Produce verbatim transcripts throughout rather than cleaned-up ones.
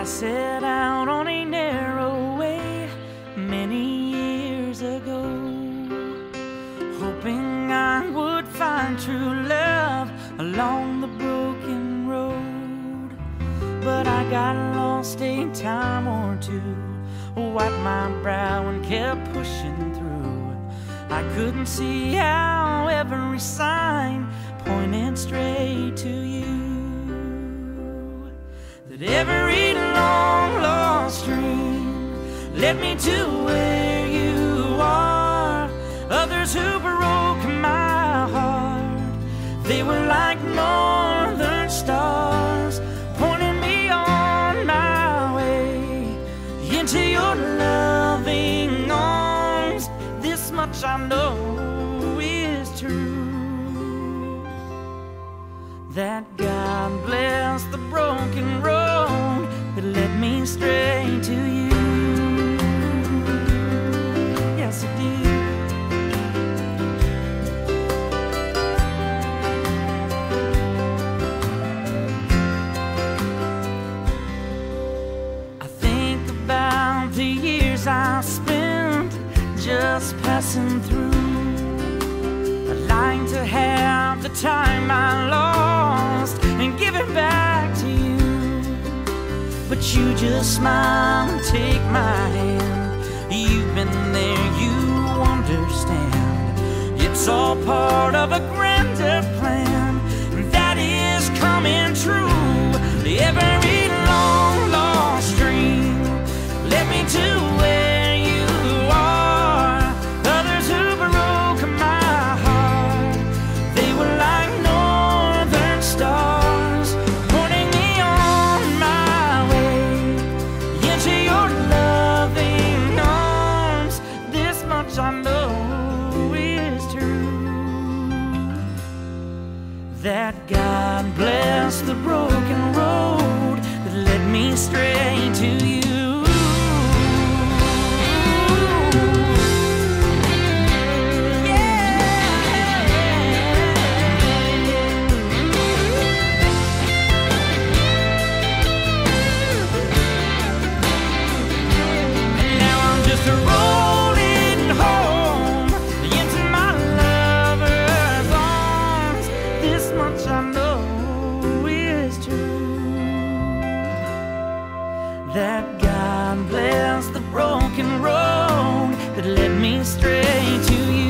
set out on a narrow way many years ago, hoping I would find true love along the broken road. But I got lost a time or two, wiped my brow and kept pushing through. I couldn't see how every sign pointed straight to you, that every long lost dream led me to where you are. Others who broke my heart, they were like northern stars, pointing me on my way into your loving arms. This much I know is true, that God bless the broken road that led me straight to you. Yes, it did. I think about the years I spent just passing through. I'd like to have the time I lost and give it back to you, but you just smile and take my hand. You've been there, you understand. It's all part of a grander plan that is coming true. Every long lost dream led me to where you are. Others who broke my heart, they were like northern stars, pointing me on my way into your loving arms. This much I know is true, that God bless the broken road that led me straight to you. Rolling home into my lover's arms. This much I know is true, that God bless the broken road that led me straight to you.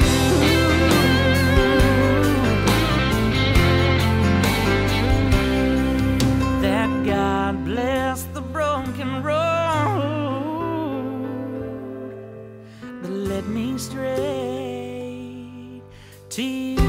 That God bless the broken road that led me straight to you.